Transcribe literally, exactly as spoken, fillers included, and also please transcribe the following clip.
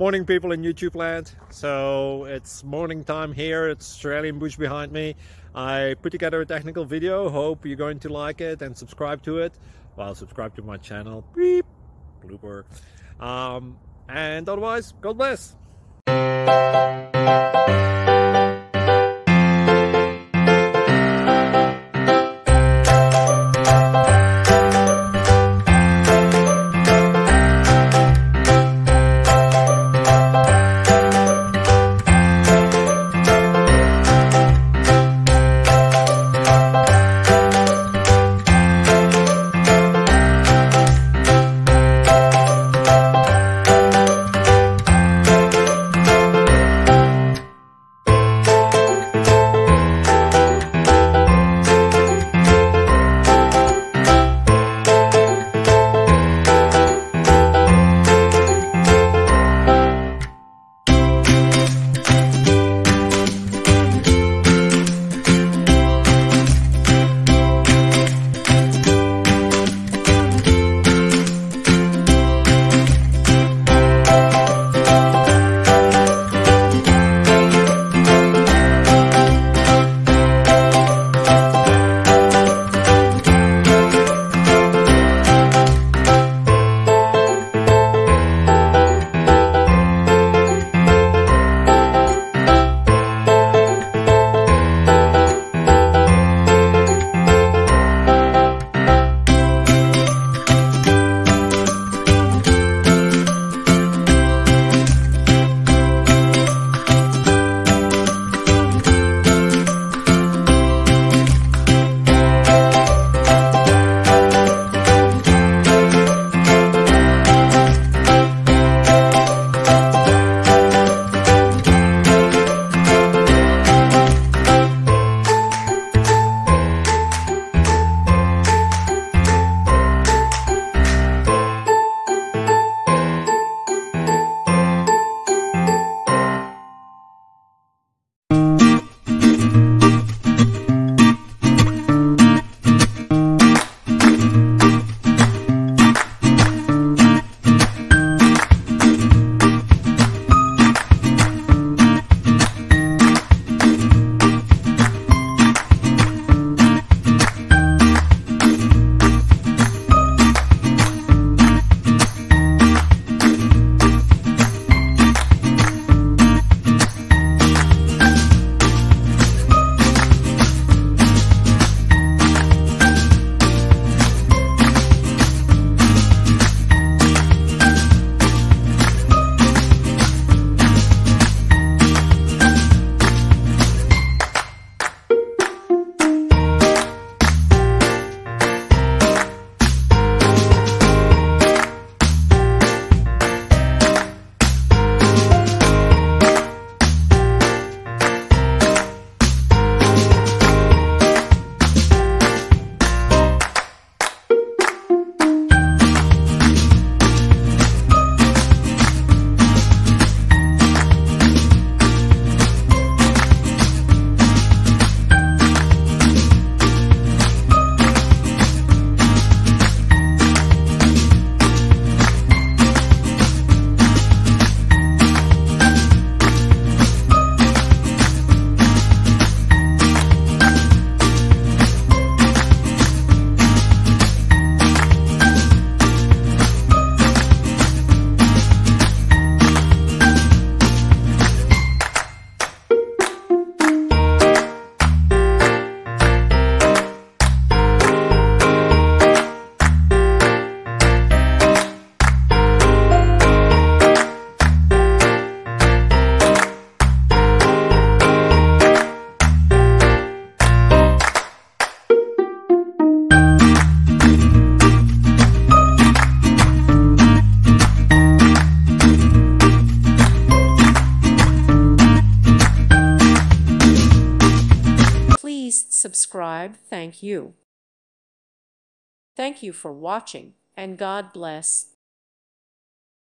Morning, people in YouTube land. So it's morning time here. It's Australian bush behind me. I put together a technical video. Hope you're going to like it and subscribe to it. Well, subscribe to my channel. Beep. Blooper. Um, and otherwise, God bless. Subscribe. Thank you. Thank you for watching, and God bless.